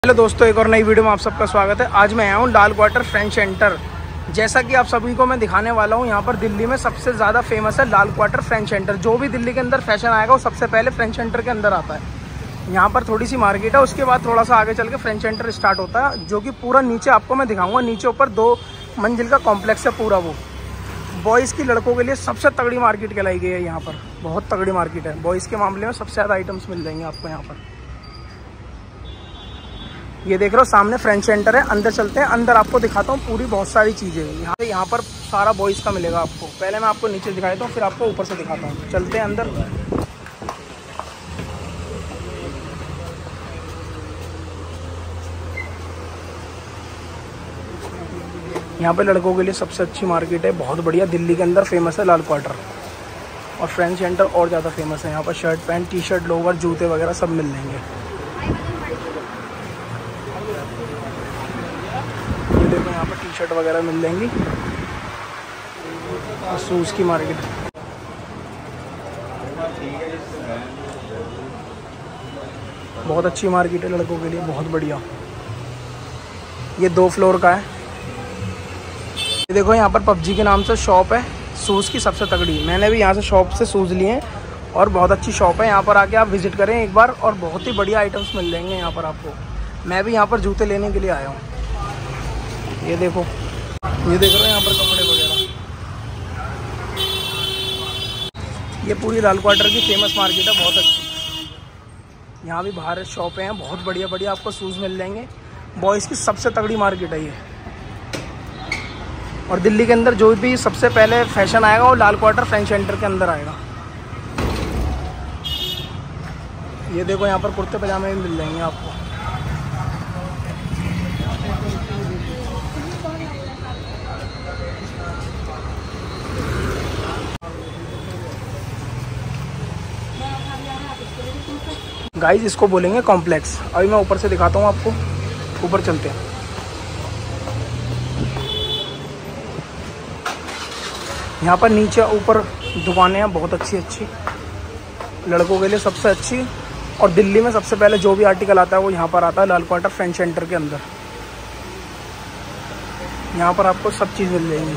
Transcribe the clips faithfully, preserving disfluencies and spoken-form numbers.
Hello दोस्तों, एक और नई वीडियो में आप सबका स्वागत है। आज मैं आया हूँ लाल क्वार्टर फ्रेंच सेंटर। जैसा कि आप सभी को मैं दिखाने वाला हूँ, यहाँ पर दिल्ली में सबसे ज़्यादा फेमस है लाल क्वार्टर फ्रेंच सेंटर। जो भी दिल्ली के अंदर फैशन आएगा वो सबसे पहले फ्रेंच सेंटर के अंदर आता है। यहाँ पर थोड़ी सी मार्केट है, उसके बाद थोड़ा सा आगे चल के फ्रेंच सेंटर स्टार्ट होता है, जो कि पूरा नीचे आपको मैं दिखाऊँगा। नीचे ऊपर दो मंजिल का कॉम्प्लेक्स है पूरा। वो बॉयज़ की लड़कों के लिए सबसे तगड़ी मार्केट कहलाई गई है। यहाँ पर बहुत तगड़ी मार्केट है। बॉयज़ के मामले में सबसे ज़्यादा आइटम्स मिल जाएंगे आपको यहाँ पर। ये देख रहे हो सामने फ्रेंच सेंटर है। अंदर चलते हैं, अंदर आपको दिखाता हूँ पूरी बहुत सारी चीज़ें। यहाँ यहाँ पर सारा बॉयज़ का मिलेगा आपको। पहले मैं आपको नीचे दिखाता हूँ, फिर आपको ऊपर से दिखाता हूँ। चलते हैं अंदर। यहाँ पे लड़कों के लिए सबसे अच्छी मार्केट है, बहुत बढ़िया। दिल्ली के अंदर फेमस है लाल क्वार्टर, और फ्रेंच सेंटर और ज़्यादा फेमस है। यहाँ पर shirt pant, T shirt, lower, जूते वगैरह सब मिल जाएंगे। ये देखो यहाँ पर टी शर्ट वगैरह मिल जाएंगी, और शूज़ की मार्केट। बहुत अच्छी मार्केट है लड़कों के लिए, बहुत बढ़िया। ये दो फ्लोर का है। ये देखो यहाँ पर पबजी के नाम से शॉप है, शूज़ की सबसे तगड़ी। मैंने भी यहाँ से शॉप से शूज़ लिए हैं, और बहुत अच्छी शॉप है। यहाँ पर आके आप विज़िट करें एक बार, और बहुत ही बढ़िया आइटम्स मिल जाएंगे यहाँ पर आपको। मैं भी यहाँ पर जूते लेने के लिए आया हूँ। ये देखो, ये देख रहे हो यहाँ पर कपड़े वगैरह। ये पूरी लाल क्वार्टर की फेमस मार्केट है, बहुत अच्छी। यहाँ भी बाहर शॉपें हैं, बहुत बढ़िया बढ़िया आपको शूज़ मिल जाएंगे। बॉयज़ की सबसे तगड़ी मार्केट है ये। और दिल्ली के अंदर जो भी सबसे पहले फैशन आएगा वो लाल क्वार्टर फ्रेंच सेंटर के अंदर आएगा। ये देखो यहाँ पर कुर्ते पजामे भी मिल जाएंगे आपको। गाइस इसको बोलेंगे कॉम्प्लेक्स। अभी मैं ऊपर से दिखाता हूँ आपको। ऊपर चलते हैं। यहाँ पर नीचे ऊपर दुकानें हैं बहुत अच्छी अच्छी, लड़कों के लिए सबसे अच्छी। और दिल्ली में सबसे पहले जो भी आर्टिकल आता है वो यहाँ पर आता है, लाल क्वार्टर फ्रेंच सेंटर के अंदर। यहाँ पर आपको सब चीज़ मिल जाएगी।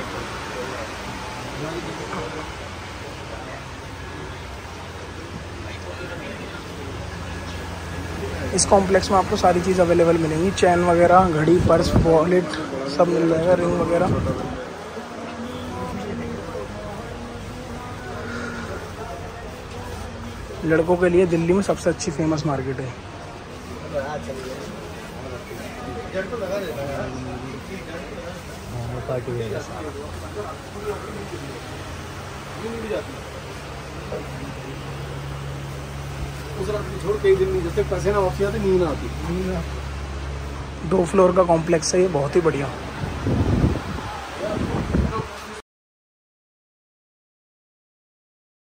इस कॉम्प्लेक्स में आपको सारी चीज़ अवेलेबल मिलेंगी। चैन वगैरह, घड़ी, पर्स, वॉलेट सब मिल जाएगा, रिंग वगैरह। लड़कों के लिए दिल्ली में सबसे अच्छी फेमस मार्केट है। दो फ्लोर का कॉम्प्लेक्स है ये, बहुत ही बढ़िया।